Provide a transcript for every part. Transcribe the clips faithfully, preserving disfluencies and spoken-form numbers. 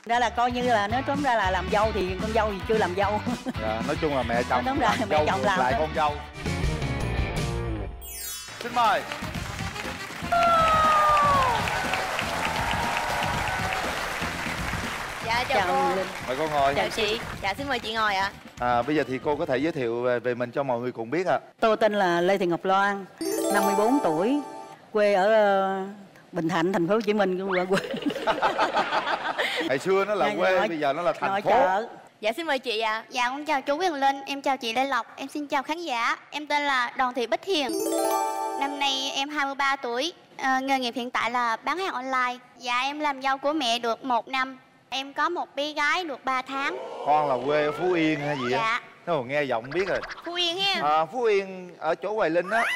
Ra là coi như là nói tóm ra là làm dâu thì con dâu thì chưa làm dâu. Dạ, nói chung là mẹ chồng Đúng rồi, làm mẹ dâu chồng ngược làm lại thôi. con dâu. Xin mời. Dạ chào, Chào cô. Linh. Mời cô ngồi. Chào chị. Dạ xin mời chị ngồi ạ. À, bây giờ thì cô có thể giới thiệu về, về mình cho mọi người cùng biết ạ. Tôi tên là Lê Thị Ngọc Loan, năm mươi bốn tuổi, quê ở ờ, Bình Thạnh, thành phố Hồ Chí Minh, quê quê. Ngày xưa nó là Ngày quê, nội- bây giờ nó là thành nội phố. chợ. Dạ xin mời chị ạ. Dạ con chào chú Quyền Linh, em chào chị Lê Lộc, em xin chào khán giả. Em tên là Đoàn Thị Bích Hiền. Năm nay em hai mươi ba tuổi, à, nghề nghiệp hiện tại là bán hàng online. Dạ em làm dâu của mẹ được một năm. Em có một bé gái được ba tháng. Con là quê ở Phú Yên hay gì á? Dạ. Nó nghe giọng biết rồi. Phú Yên ha. À, Phú Yên ở chỗ Hoài Linh á.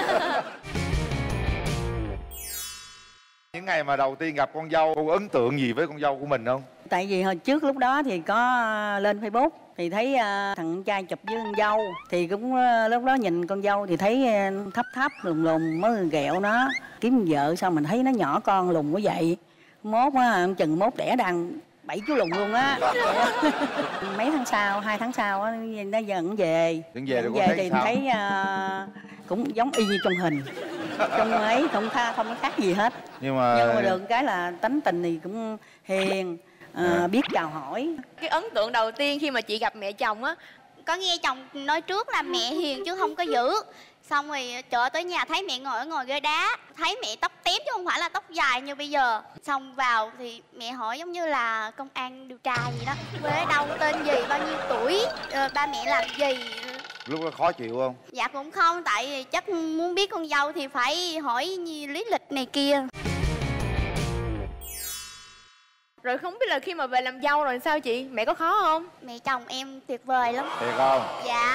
Những ngày mà đầu tiên gặp con dâu, cô ấn tượng gì với con dâu của mình không? Tại vì hồi trước lúc đó thì có lên Facebook thì thấy uh, thằng trai chụp với con dâu thì cũng uh, lúc đó nhìn con dâu thì thấy uh, thấp thấp lùn lùn mới ghẹo nó kiếm vợ, sao mình thấy nó nhỏ con lùn quá vậy, mốt á chừng mốt đẻ đàn bảy chú lùn luôn á. Mấy tháng sau, hai tháng sau á nó dẫn về Dẫn về rồi về con thấy thì sao? thấy uh, cũng giống y như trong hình, trong ấy không tha không có khác gì hết. Nhưng mà, Nhưng mà được cái là tánh tình thì cũng hiền, à, biết chào hỏi. Cái ấn tượng đầu tiên khi mà chị gặp mẹ chồng á, Có nghe chồng nói trước là mẹ hiền chứ không có dữ. Xong rồi chợ tới nhà thấy mẹ ngồi ở ngồi ghế đá, thấy mẹ tóc tém chứ không phải là tóc dài như bây giờ. Xong vào thì mẹ hỏi giống như là công an điều tra gì đó, quê ở đâu, tên gì, bao nhiêu tuổi, ờ, ba mẹ làm gì. lúc đó khó chịu không? Dạ cũng không, tại vì chắc muốn biết con dâu thì phải hỏi như lý lịch này kia. rồi không biết là khi mà về làm dâu rồi sao chị? Mẹ có khó không? Mẹ chồng em tuyệt vời lắm. Thiệt không? Dạ.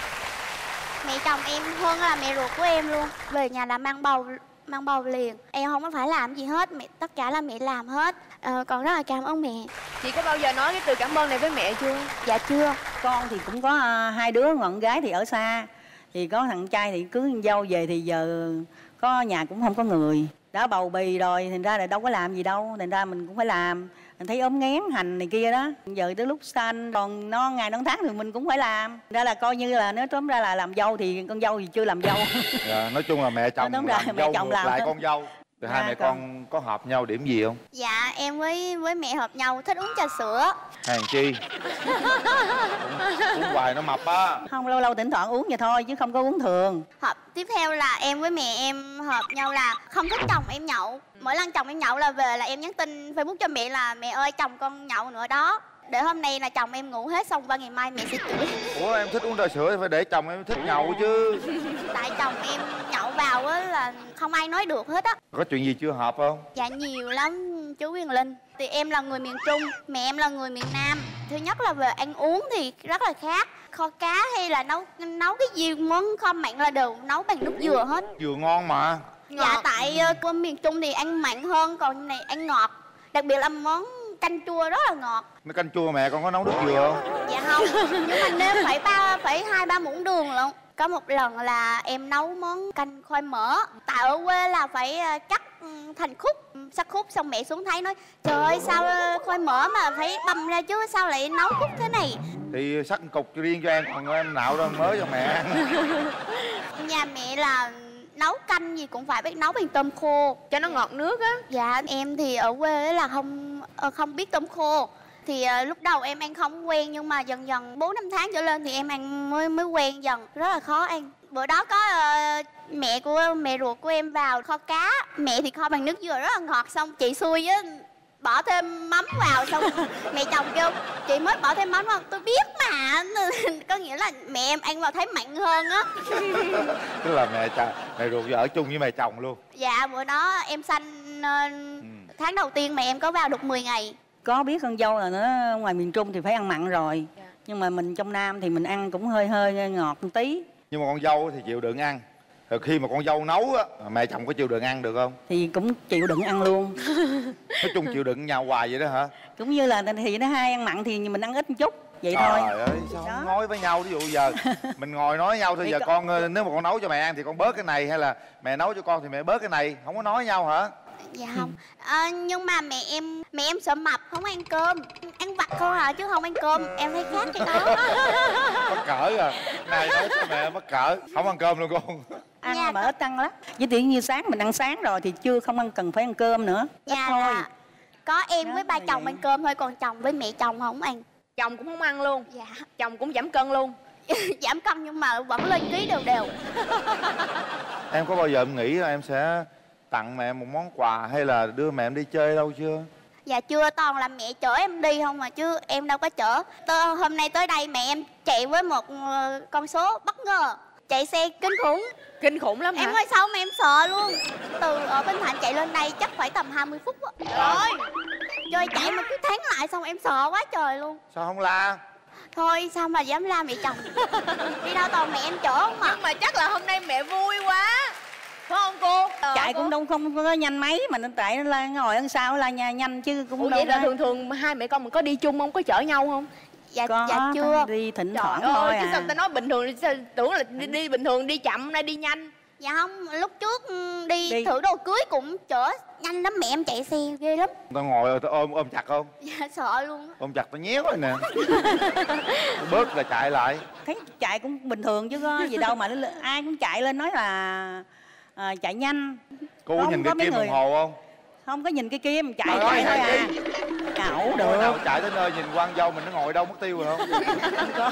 Mẹ chồng em hơn là mẹ ruột của em luôn. Về nhà là mang bầu mang bầu liền. Em không có phải làm gì hết, mẹ tất cả là mẹ làm hết. Ờ, còn rất là cảm ơn mẹ. Chị có bao giờ nói cái từ cảm ơn này với mẹ chưa? Dạ chưa. Con thì cũng có uh, hai đứa, ngọn gái thì ở xa, thì có thằng trai thì cưới con dâu về thì giờ có nhà cũng không có người, đã bầu bì rồi thành ra là đâu có làm gì đâu, thành ra mình cũng phải làm. Mình thấy ốm nghén hành này kia đó, giờ tới lúc sanh còn non ngày non tháng thì mình cũng phải làm. Thành ra là coi như là nếu tóm ra là làm dâu thì con dâu thì chưa làm dâu. Dạ, nói chung là mẹ chồng Đúng làm rồi, mẹ dâu chồng ngược làm lại đó. con dâu. Thì hai À, mẹ con. con có hợp nhau điểm gì không? Dạ em với với mẹ hợp nhau, thích uống trà sữa. Hàng chi uống, uống hoài nó mập á. Không, lâu lâu thỉnh thoảng uống vậy thôi chứ không có uống thường. Hợp tiếp theo là em với mẹ em hợp nhau là không thích chồng em nhậu. Mỗi lần chồng em nhậu là về là em nhắn tin Facebook cho mẹ là mẹ ơi chồng con nhậu nữa đó. Để hôm nay là chồng em ngủ hết xong qua ngày mai mẹ sẽ chửi. Ủa em thích uống trà sữa thì phải để chồng em thích nhậu chứ. Tại chồng em nhậu vào á là không ai nói được hết á. Có chuyện gì chưa hợp không? Dạ nhiều lắm chú Quyền Linh. Thì em là người miền Trung, mẹ em là người miền Nam. Thứ nhất là về ăn uống thì rất là khác. Kho cá hay là nấu nấu cái gì món kho mặn là đều nấu bằng nước dừa hết. Dừa ngon mà. Dạ tại uh, của miền Trung thì ăn mặn hơn, còn này ăn ngọt. Đặc biệt là món canh chua rất là ngọt. Mấy canh chua mẹ con có nấu nước dừa không? Dạ không, nhưng mà nêm phải ba phải hai ba muỗng đường lận. Có một lần là em nấu món canh khoai mỡ. Tại ở quê là phải cắt thành khúc, sắc khúc, xong mẹ xuống thấy nói trời ơi sao khoai mỡ mà phải băm ra chứ sao lại nấu khúc thế này. Thì sắc cục riêng cho em, còn em nạo ra mới cho mẹ ăn. Nhà mẹ là nấu canh gì cũng phải biết nấu bằng tôm khô Cho nó ngọt nước á. Dạ em thì ở quê là không không biết tôm khô. Thì uh, lúc đầu em ăn không quen, nhưng mà dần dần bốn năm tháng trở lên thì em ăn mới mới quen dần, rất là khó ăn. Bữa đó có uh, mẹ của mẹ ruột của em vào kho cá, mẹ thì kho bằng nước dừa rất là ngọt, xong chị xui á bỏ thêm mắm vào, xong mẹ chồng kêu chị mới bỏ thêm mắm vào, tôi biết mà. Có nghĩa là mẹ em ăn vào thấy mặn hơn á. Tức là mẹ chồng mẹ ruột ở chung với mẹ chồng luôn. Dạ bữa đó em sanh uh, ừ. tháng đầu tiên mẹ em có vào được mười ngày. Có biết con dâu là nó ngoài miền Trung thì phải ăn mặn rồi, yeah. Nhưng mà mình trong Nam thì mình ăn cũng hơi hơi ngọt một tí. Nhưng mà con dâu thì chịu đựng ăn. Rồi khi mà con dâu nấu á, mẹ chồng có chịu đựng ăn được không? Thì cũng chịu đựng ăn luôn. Nói chung chịu đựng nhau hoài vậy đó hả? Cũng như là thì nó hai ăn mặn thì mình ăn ít một chút vậy thôi. Trời ơi sao không nói với nhau, ví dụ giờ mình ngồi nói với nhau thôi. Giờ con... con nếu mà con nấu cho mẹ ăn thì con bớt cái này, hay là mẹ nấu cho con thì mẹ bớt cái này, không có nói nhau hả? Dạ không. À, nhưng mà mẹ em mẹ em sợ mập không ăn cơm, ăn vặt thôi à chứ không ăn cơm. Em thấy khác cái đó. Mắc cỡ à. Này nói cho mẹ mắc cỡ, không ăn cơm luôn con. Ăn Dạ. mà ít ăn lắm. Với tiện như sáng mình ăn sáng rồi thì chưa không ăn cần phải ăn cơm nữa. Ít Dạ thôi. là có em Đó với ba là chồng vậy. ăn cơm thôi, còn chồng với mẹ chồng không ăn. Chồng cũng không ăn luôn. Dạ. Chồng cũng giảm cân luôn. Giảm cân nhưng mà vẫn lên ký đều đều. Em có bao giờ em nghĩ là em sẽ tặng mẹ một món quà hay là đưa mẹ em đi chơi đâu chưa? Dạ chưa, toàn là mẹ chở em đi không mà chứ em đâu có chở. Tớ, hôm nay tới đây mẹ em chạy với một ờ, con số bất ngờ. Chạy xe kinh khủng. Kinh khủng lắm hả? Em ơi sao mà em sợ luôn. Từ ở Bình Thạnh chạy lên đây chắc phải tầm hai mươi phút á. Rồi. Trời chạy mà cứ thắng lại xong em sợ quá trời luôn. Sao không la? Thôi sao mà dám la mẹ chồng. Đi đâu toàn mẹ em chở không mà. Nhưng mà chắc là hôm nay mẹ vui quá. Phải không cô? Ờ, Chạy cô. cũng đâu không có nhanh mấy mà nên tại nó la ngồi ăn sau la nha nhanh chứ cũng Ủa đâu vậy là có- thường thường hai mẹ con mình có đi chung không? Có chở nhau không? Dạ, có dạ chưa. đi thỉnh Trời thoảng ơi, thôi chứ à. sao ta nói bình thường sao tưởng là đi, đi bình thường đi chậm nay đi nhanh. Dạ không, lúc trước ừ, đi, Đi. thử đồ cưới cũng chở nhanh lắm, mẹ em chạy xe ghê lắm. Tao ngồi rồi tao ôm ôm chặt không? Dạ sợ luôn á. Ôm chặt tao nhéo rồi nè. Bớt là chạy lại. Thấy chạy cũng bình thường chứ có gì đâu mà nó lên- ai cũng chạy lên nói là à, chạy nhanh. Cô có Không nhìn có cái mấy kim người. đồng hồ không? Không có nhìn cái kim chạy Trời chạy ơi, thôi à. hay Cậu Bữa được. nào chạy tới nơi nhìn quan dâu mình nó ngồi đâu mất tiêu rồi không? Không có.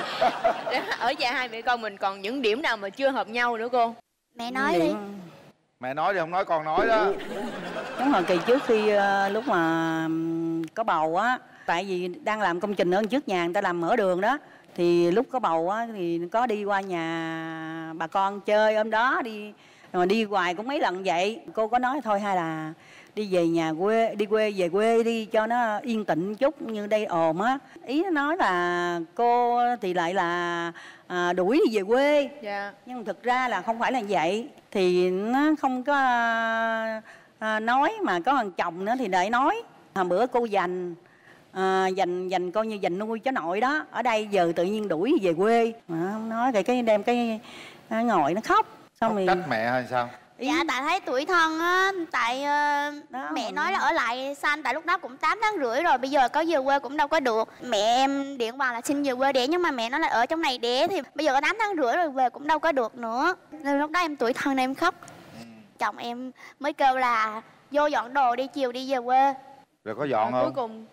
Ở nhà hai mẹ con mình còn những điểm nào mà chưa hợp nhau nữa cô? Mẹ nói đi. Điện- Mẹ nói đi không nói con nói đó. Giống hồi kỳ trước khi ờ, lúc mà ừm, có bầu á, tại vì đang làm công trình ở trước nhà người ta làm mở đường đó, thì lúc có bầu á thì có đi qua nhà bà con chơi hôm đó đi, rồi đi hoài cũng mấy lần vậy. Cô có nói thôi hay là đi về nhà quê, đi quê về quê đi cho nó yên tĩnh chút, như đây ồn á. Ý nó nói là cô thì lại là à, đuổi đi về quê, Dạ. nhưng thực ra là không phải là vậy. Thì nó không có à, à, nói mà có thằng chồng nữa thì đợi nói. Hồi bữa cô dành à, dành dành coi như dành nuôi cháu nội đó, ở đây giờ tự nhiên đuổi về quê mà không nói, cái cái đem cái, cái ngồi nó khóc xong Không rồi trách mẹ hay sao? ý, Dạ tại thấy tuổi thân á, tại ờ, Đó, mẹ mà- nói là ở lại sanh, tại lúc đó cũng tám tháng rưỡi rồi, bây giờ có về quê cũng đâu có được. Mẹ em điện vào là xin về quê đẻ, nhưng mà mẹ nói là ở trong này đẻ thì bây giờ có tám tháng rưỡi rồi, về cũng đâu có được nữa. Nên lúc đó em tuổi thân nên em khóc. Chồng em mới kêu là vô dọn đồ đi, chiều đi về quê. Rồi có dọn Rồi cuối không? cùng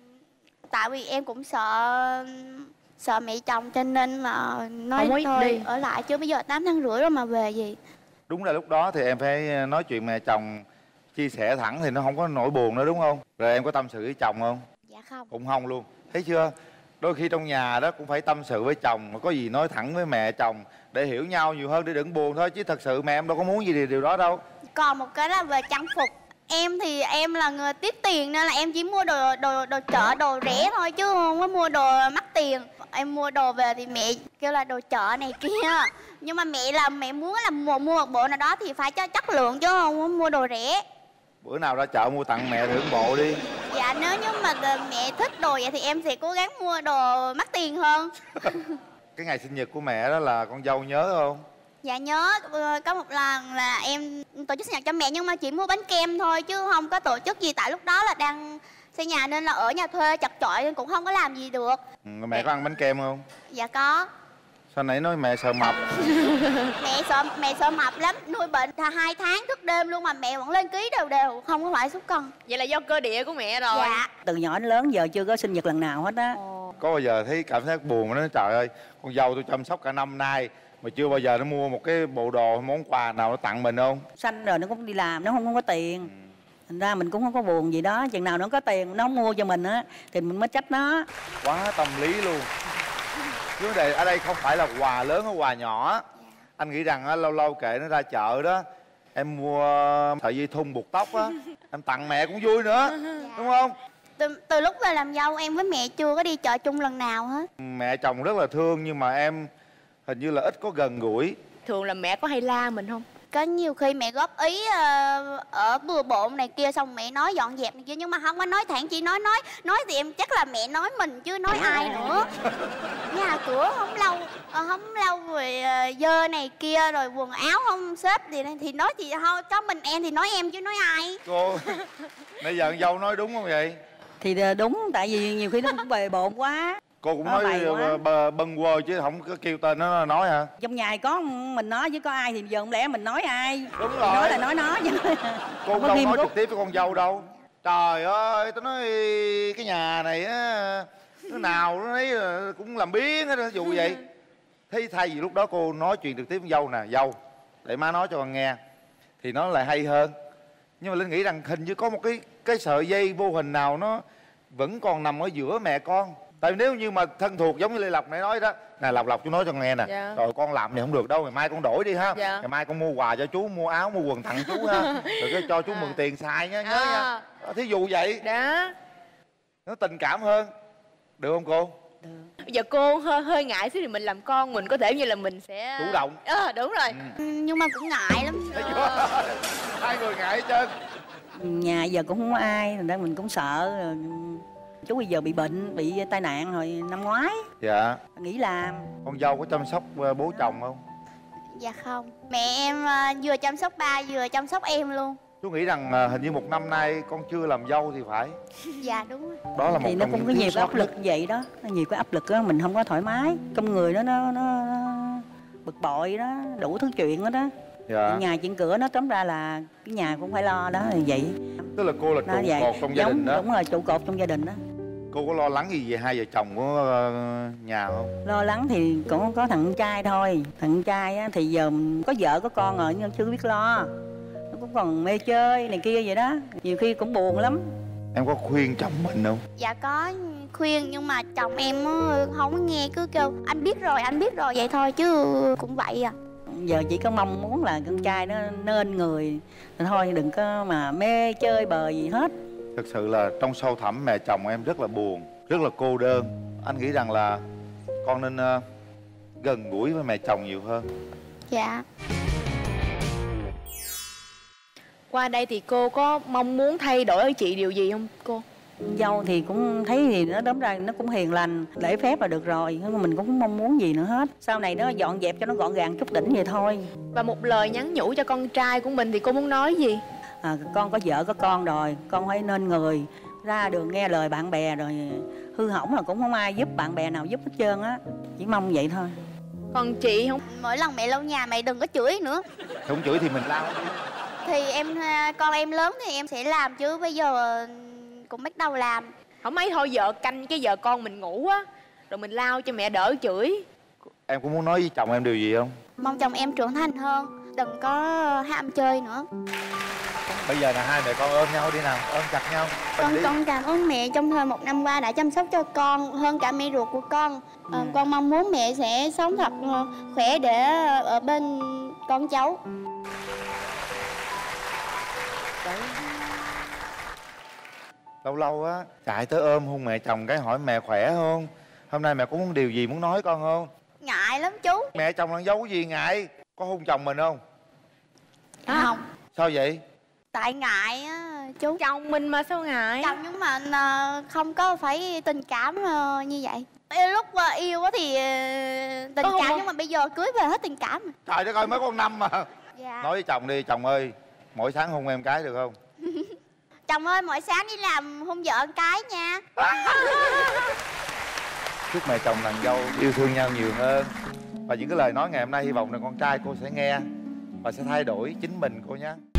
Tại vì em cũng sợ sợ mẹ chồng cho nên là nói Không muốn thôi đi. ở lại, chứ bây giờ tám tháng rưỡi rồi mà về gì. Đúng là lúc đó thì em phải nói chuyện mẹ chồng, chia sẻ thẳng thì nó không có nỗi buồn nữa đúng không? Rồi em có tâm sự với chồng không? Dạ không. Cũng không luôn. Thấy chưa? Đôi khi trong nhà đó cũng phải tâm sự với chồng, mà có gì nói thẳng với mẹ chồng để hiểu nhau nhiều hơn, để đừng buồn thôi, chứ thật sự mẹ em đâu có muốn gì điều, điều đó đâu. Còn một cái là về trang phục. Em thì em là người tiết tiền nên là em chỉ mua đồ đồ đồ chợ, đồ rẻ thôi chứ không có mua đồ mắc tiền. Em mua đồ về thì mẹ kêu là đồ chợ này kia. Nhưng mà mẹ là mẹ muốn là mua mua một bộ nào đó thì phải cho chất lượng chứ không có mua đồ rẻ. Bữa nào ra chợ mua tặng mẹ thử một bộ đi. Dạ nếu như mà mẹ thích đồ vậy thì em sẽ cố gắng mua đồ mắc tiền hơn. Cái ngày sinh nhật của mẹ đó là con dâu nhớ không? Dạ nhớ, ờ, có một lần là em tổ chức sinh nhật cho mẹ nhưng mà chỉ mua bánh kem thôi chứ không có tổ chức gì, tại lúc đó là đang xây nhà nên là ở nhà thuê chật chội nên cũng không có làm gì được. Ừ, mẹ có ăn bánh kem không? Dạ có. Sao nãy nói mẹ sợ mập? Mẹ sợ mẹ sợ mập lắm, nuôi bệnh thà hai tháng thức đêm luôn mà mẹ vẫn lên ký đều đều, không có phải sút cân. vậy là do cơ địa của mẹ rồi. Dạ. từ nhỏ đến lớn giờ chưa có sinh nhật lần nào hết á. Ồ. Có bao giờ thấy cảm thấy buồn mà nói trời ơi, con dâu tôi chăm sóc cả năm nay mà chưa bao giờ nó mua một cái bộ đồ món quà nào nó tặng mình không? Sanh rồi nó cũng đi làm, nó không, không có tiền, thành ra mình cũng không có buồn gì đó. Chừng nào nó có tiền nó không mua cho mình á thì mình mới trách nó. Quá tâm lý luôn. Vấn đề ở đây không phải là quà lớn hay quà nhỏ. Anh nghĩ rằng á, lâu lâu kệ nó ra chợ đó, em mua sợi dây thun buộc tóc á, em tặng mẹ cũng vui nữa, đúng không? Từ, từ lúc về làm dâu em với mẹ chưa có đi chợ chung lần nào hết. Mẹ chồng rất là thương nhưng mà em hình như là ít có gần gũi. Thường là mẹ có hay la mình không? Có nhiều khi mẹ góp ý ờ, ở ở bừa bộn này kia, xong mẹ nói dọn dẹp này kia, nhưng mà không có nói thẳng, chỉ nói nói nói thì em chắc là mẹ nói mình chứ nói ai nữa. Nhà cửa không lau, không lau rồi dơ này kia, rồi quần áo không xếp thì thì nói thì thôi, có mình em thì nói em chứ nói ai. Cô nãy giờ dâu nói đúng không vậy? Thì đúng, tại vì nhiều khi nó cũng bề bộn quá. Cô cũng Nó nói bâng quơ chứ không có kêu tên nó nói hả? Trong nhà có mình nói chứ có ai thì giờ không lẽ mình nói ai. Đúng rồi. Nói là nói nó chứ. Cô cũng đâu nói trực tiếp với con dâu đâu. Trời ơi, tao nói cái nhà này á, nó nào nó thấy cũng làm biếng hết, dù vậy. Thế thay vì lúc đó cô nói chuyện trực tiếp với dâu nè, dâu để má nói cho con nghe thì nó lại hay hơn. Nhưng mà Linh nghĩ rằng hình như có một cái cái sợi dây vô hình nào nó vẫn còn nằm ở giữa mẹ con. Tại vì nếu như mà thân thuộc giống như Lê Lộc nãy nói đó, nè Lộc Lộc chú nói cho nghe nè, dạ. Rồi con làm này không được đâu, ngày mai con đổi đi ha, dạ. Ngày mai con mua quà cho chú, mua áo mua quần tặng chú ha, rồi cái cho chú à. Mượn tiền xài nha, nhớ à. Nha. Thí dụ vậy đó, nó tình cảm hơn, được không cô? Được. Bây giờ cô hơi hơi ngại xíu thì mình làm con mình có thể như là mình sẽ chủ động. Ờ à, đúng rồi. Ừ. Nhưng mà cũng ngại lắm. Ờ. Hai người ngại hết trơn. Nhà giờ cũng không có ai, thành ra mình cũng sợ. Chú bây giờ bị bệnh, bị tai nạn hồi năm ngoái. Dạ. Nghỉ làm. Con dâu có chăm sóc bố chồng không? Dạ không. Mẹ em vừa chăm sóc ba vừa chăm sóc em luôn. Chú nghĩ rằng hình như một năm nay con chưa làm dâu thì phải. Dạ đúng rồi. Đó là một thì nó cũng có nhiều cái áp lực vậy đó, nó nhiều cái áp lực đó, mình không có thoải mái. Trong người nó nó, nó bực bội đó, đủ thứ chuyện đó đó. Dạ. Chuyện nhà chuyện cửa nó tóm ra là cái nhà cũng phải lo đó, thì vậy. Tức là cô là trụ cột trong gia đình đó. Đúng rồi, trụ cột trong gia đình đó. Cô có lo lắng gì về hai vợ chồng của nhà không? Lo lắng thì cũng có thằng trai thôi. Thằng trai á, thì giờ có vợ có con rồi nhưng chưa biết lo. Nó cũng còn mê chơi này kia vậy đó. Nhiều khi cũng buồn lắm. Em có khuyên chồng mình không? Dạ có khuyên, nhưng mà chồng em không có nghe, cứ kêu anh biết rồi, anh biết rồi vậy thôi chứ cũng vậy à. Giờ chỉ có mong muốn là con trai nó nên người, thôi đừng có mà mê chơi bời gì hết. Thực sự là trong sâu thẳm mẹ chồng em rất là buồn, rất là cô đơn. Anh nghĩ rằng là con nên uh, gần gũi với mẹ chồng nhiều hơn. Dạ. Qua đây thì cô có mong muốn thay đổi ở chị điều gì không cô? Dâu thì cũng thấy thì nó đấm ra nó cũng hiền lành, lễ phép là được rồi, nhưng mình cũng không mong muốn gì nữa hết. Sau này nó dọn dẹp cho nó gọn gàng chút đỉnh vậy thôi. Và một lời nhắn nhủ cho con trai của mình thì cô muốn nói gì? À, con có vợ có con rồi, con phải nên người, ra đường nghe lời bạn bè rồi hư hỏng là cũng không ai giúp, bạn bè nào giúp hết trơn á. Chỉ mong vậy thôi. Còn chị không? Mỗi lần mẹ lau nhà mẹ đừng có chửi nữa. Không chửi thì mình lau. Thì em con em lớn thì em sẽ làm, chứ bây giờ cũng bắt đầu làm. Không mấy thôi vợ canh cái giờ con mình ngủ á, rồi mình lau cho mẹ đỡ chửi. Em có muốn nói với chồng em điều gì không? Mong chồng em trưởng thành hơn, đừng có ham chơi nữa. Bây giờ là hai mẹ con ôm nhau đi nào, ôm chặt nhau. Con đi. con cảm ơn mẹ trong thời một năm qua đã chăm sóc cho con hơn cả mẹ ruột của con. Ừ. À, con mong muốn mẹ sẽ sống thật khỏe để ở bên con cháu. Đấy. Lâu lâu á chạy tới ôm hôn mẹ chồng cái hỏi mẹ khỏe không? Hôm nay mẹ có muốn điều gì muốn nói con không? Ngại lắm chú. Mẹ chồng làm dâu gì ngại? Có hôn chồng mình không? À, không. Sao vậy? Tại ngại á chú. Chồng mình mà sao ngại? Chồng nhưng mà không có phải tình cảm như vậy. Lúc yêu thì tình Có cảm không? Nhưng mà bây giờ cưới về hết tình cảm. Trời đất ơi, mới con năm mà. Dạ. Nói với chồng đi, chồng ơi, mỗi sáng hôn em cái được không? Chồng ơi, mỗi sáng đi làm hôn vợ một cái nha. Chúc mẹ chồng nàng dâu yêu thương nhau nhiều hơn. Và những cái lời nói ngày hôm nay hy vọng là con trai cô sẽ nghe và sẽ thay đổi chính mình cô nhé.